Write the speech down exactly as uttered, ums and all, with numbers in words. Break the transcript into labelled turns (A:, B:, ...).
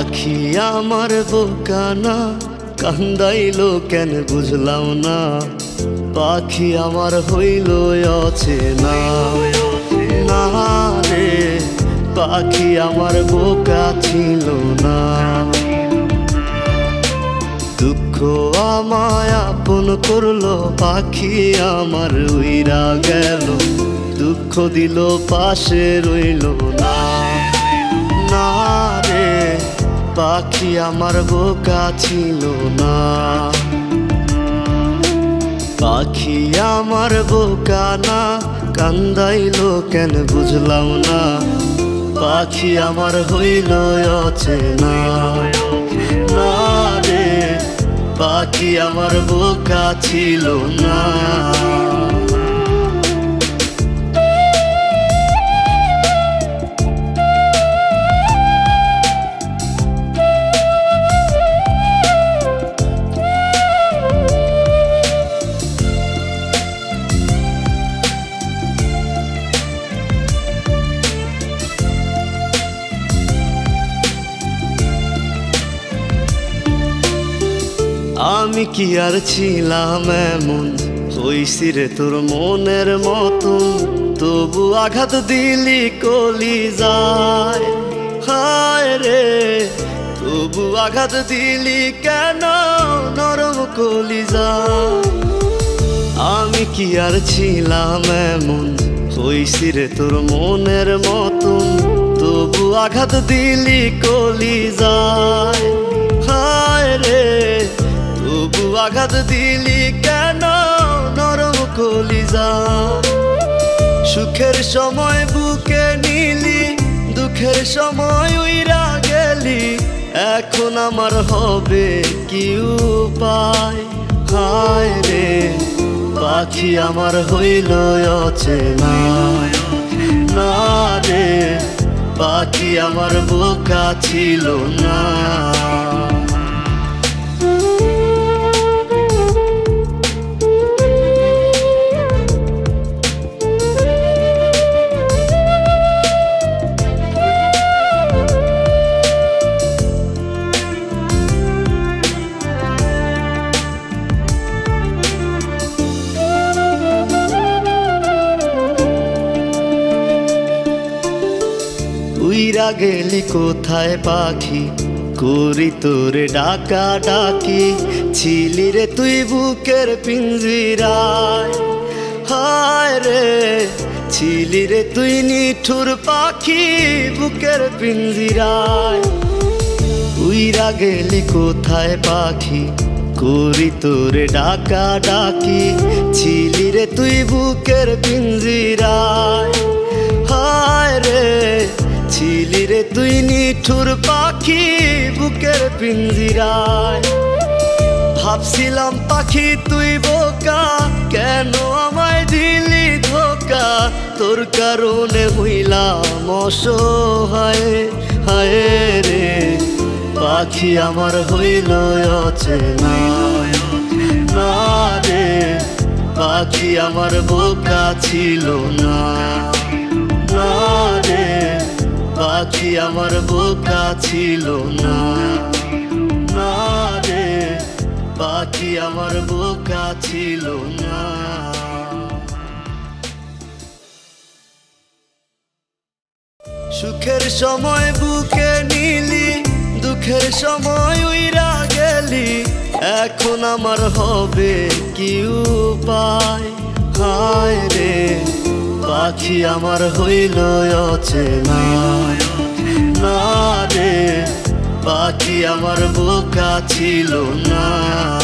A: পাখি আমার বোকানা কান্দাইলো কেন বুঝলাম না। পাখি আমার হইল অচেনা না রে, পাখি আমার বোকা ছিল না। দুঃখ আমায় আপন করলো, পাখি আমার উইরা গেল। দুঃখ দিল পাশে রইল না না রে, পাখি আমার বোকা ছিল না। পাখি আমার বোকা না কান্দাইলো কেন বুঝলাম না। পাখি আমার হইল অচেনা না রে, পাখি আমার বোকা ছিল না। আমি কি আর ছিলাম এমন, হইছি রে তোর মনের মতন। তবু আঘাত দিলি কলিজায়, হায় রে তবু আঘাত দিলি কেন নরম কলিজায়। আমি কি আর ছিলাম এমন, হইছি রে তোর মনের মতন। তবু আঘাত দিলি কলিজায়, হায় রে তবু আঘাত দিলি কেন নরম কলিজা। সুখের সময় বুকে নিলি, দুঃখের সময় উইরা গেলি। এখন আমার হবে কি উপায়, হায় রে পাখি আমার হইল অচেনা না রে, পাখি আমার বোকা ছিল না। উইরা গেলি কোথায় পাখি, করি তোরে ডাকা ডাকি। ছিলি রে তুই বুকের পিঞ্জিরায়, হায় রে ছিলি রে তুই নিঠুর পাখি বুকের পিঞ্জিরায়। উইরা গেলি কোথায় পাখি, করি তোরে ডাকা ডাকি। ছিলি রে তুই বুকের পিঞ্জিরায়, হায় রে ছিলি রে তুই নিঠুর পাখি বুকের পিঞ্জিরায়। ভাবছিলাম পাখি তুই বোকা, কেন আমায় দিলি ধোকা। তোর কারণে হইলাম অসহায়, হায় রে পাখি আমার হইল অচেনা না রে, পাখি আমার বোকা ছিল না না রে, পাখি আমার বোকা ছিল না না রে, পাখি আমার বোকা ছিল না। সুখের সময় বুকে নিলি, দুঃখের সময় উইরা গেলি। এখন আমার হবে কি উপায়, হায় রে পাখি আমার হইল অচেনা না রে, পাখি আমার বোকা ছিল না।